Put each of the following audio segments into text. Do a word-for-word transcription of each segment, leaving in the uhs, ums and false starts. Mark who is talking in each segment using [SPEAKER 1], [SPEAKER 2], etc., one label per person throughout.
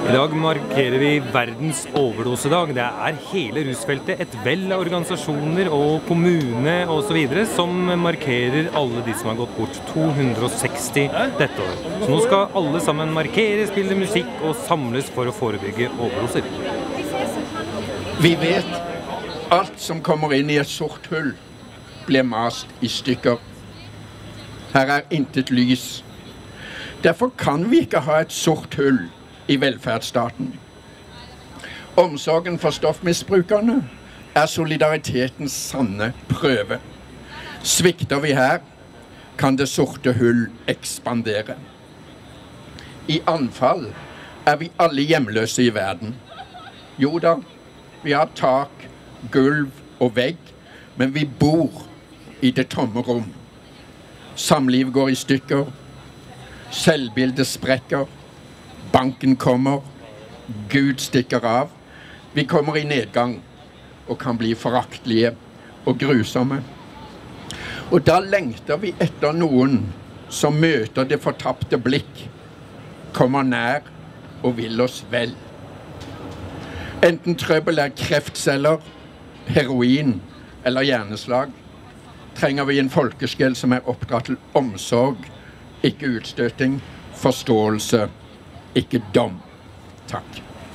[SPEAKER 1] I dag markerer vi verdens overdosedag. Det er hele rusfeltet, et vell av organisasjoner og kommune og så videre som markerer alle de som har gått bort, to hundre og seksti dette år. Så nå skal alle sammen markere, spille musikk og samles for å forebygge overdoser.
[SPEAKER 2] Vi vet alt som kommer inn i et sort hull blir mast i stykker. Her er intet lys. Derfor kan vi ikke ha et sort hull i velferdsstaten. Omsorgen for stoffmisbrukerne er solidaritetens sanne prøve. Svikter vi her, kan det sorte hull ekspandere. I anfall er vi alle hjemløse i verden. Jo da, vi har tak, gulv og vegg, men vi bor i det tomme rom. Samliv går i stykker, selvbildet sprekker, banken kommer, Gud stikker av. Vi kommer i nedgang og kan bli foraktelige og grusomme. Og da lengter vi etter noen som møter det fortapte blikk, kommer nær og vil oss vel. Enten trøbbel er kreftceller, heroin eller hjerneslag, trenger vi en folkeskjell som er oppdratt til omsorg, ikke utstøting, forståelse, ikke dom. Takk.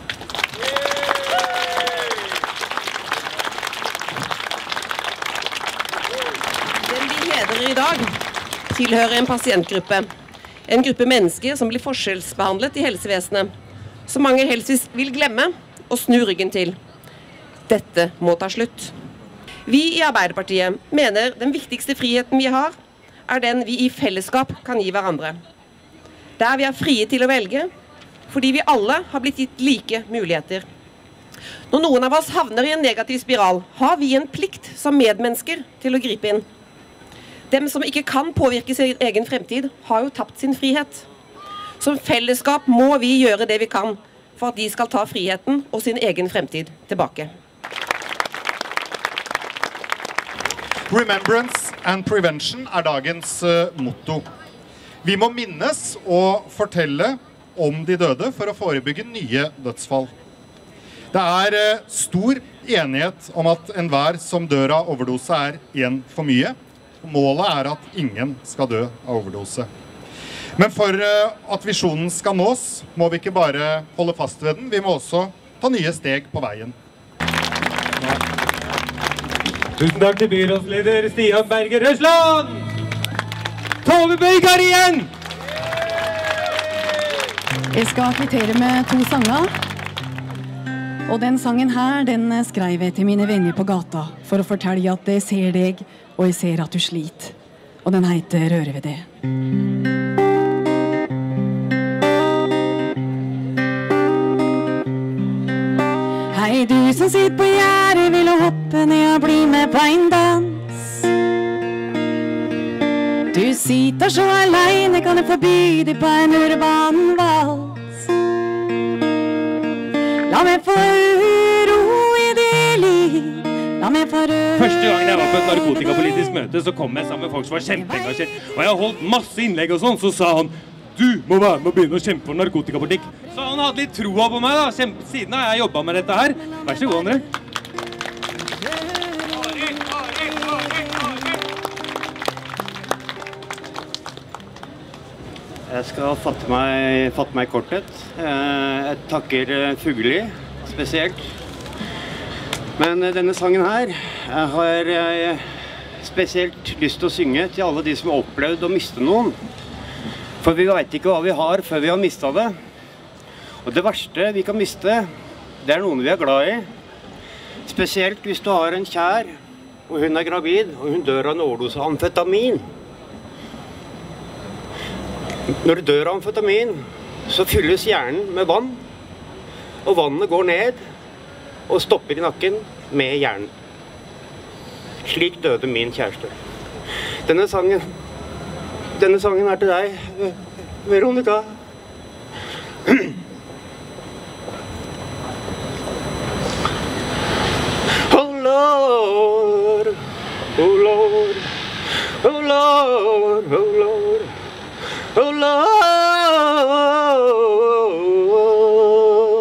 [SPEAKER 3] Den vi hedrer i dag tilhører en pasientgruppe. En gruppe mennesker som blir forskjellsbehandlet i helsevesenet. Som mange helst vil glemme og snu ryggen til. Dette må ta slutt. Vi i Arbeiderpartiet mener den viktigste friheten vi har, er den vi i fellesskap kan gi hverandre. Der vi er frie til å velge, fordi vi alle har blitt gitt like muligheter. Når noen av oss havner i en negativ spiral, har vi en plikt som medmennesker til å gripe inn. Dem som ikke kan påvirke sin egen fremtid, har jo tapt sin frihet. Som fellesskap må vi gjøre det vi kan for at de skal ta friheten og sin egen fremtid tilbake.
[SPEAKER 4] Remembrance and prevention er dagens uh, motto. Vi må minnes og fortelle om de døde for å forebygge nye dødsfall. Det er uh, stor enighet om at enhver som dør av overdose er en for mye. Målet er at ingen skal dø av overdose. Men for uh, at visjonen skal nås, må vi ikke bare holde fast ved den, vi må også ta nye steg på veien.
[SPEAKER 1] Tusen takk til byrådsleder Stian Berger Røsland! Tove Bøygar igjen!
[SPEAKER 5] Jeg skal kvittere med to sanger. Og den sangen her, den skrev jeg til mine venner på gata for å fortelle at jeg ser deg, og jeg ser at du sliter. Og den heter Rører ved det. Hei, du som sitter på gjerdet, vil du hoppe ned og bli med på en dans? Du sitter så alene, kan jeg forby deg på en urban vals? La meg få uro i det liv, la meg få rød.
[SPEAKER 1] Første gangen jeg var på et narkotikapolitisk møte, så kom jeg sammen med folk som var kjempeengasjert. Og jeg holdt masse innlegg og sånn, så sa han, du må være med å begynne å kjempe for narkotikapolitikk. Så han hadde litt troa på meg da, Kjempe, siden har jeg jobbet med dette her. Vær så god, André.
[SPEAKER 6] Jeg skal fatte meg, fatte meg i korthet. Jeg takker Fugli spesielt. Men denne sangen her, jeg har spesielt lyst til å synge til alle de som har opplevd å miste noen. For vi vet ikke hva vi har før vi har mistet det. Og det verste vi kan miste, det er noen vi er glad i. Spesielt hvis du har en kjær, og hun er gravid, og hun dør av en overdose av amfetamin. Når du dør av amfetamin, så fylles hjernen med vann, og vannet går ned og stopper i nakken med hjernen. Slik døde min kjæreste. Denne sangen, denne sangen er til deg, Veronica. Oh Lord, oh Lord, oh Lord, oh Lord, oh Lord.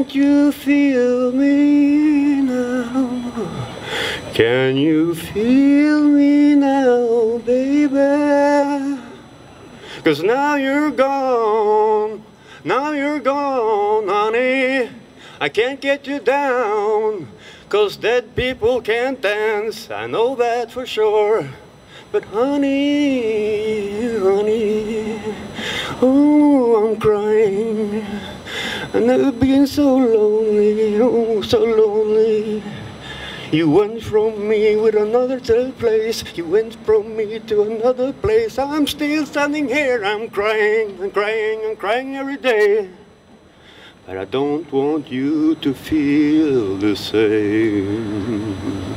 [SPEAKER 6] Can't you feel me now? Can you feel me now, baby? 'Cause now you're gone, now you're gone, honey. I can't get you down, 'cause dead people can't dance, I know that for sure. But honey, honey, oh, I'm crying. I've never been so lonely, oh, so lonely. You went from me with another place. You went from me to another place. I'm still standing here, I'm crying, I'm crying, I'm crying every day. But I don't want you to feel the same.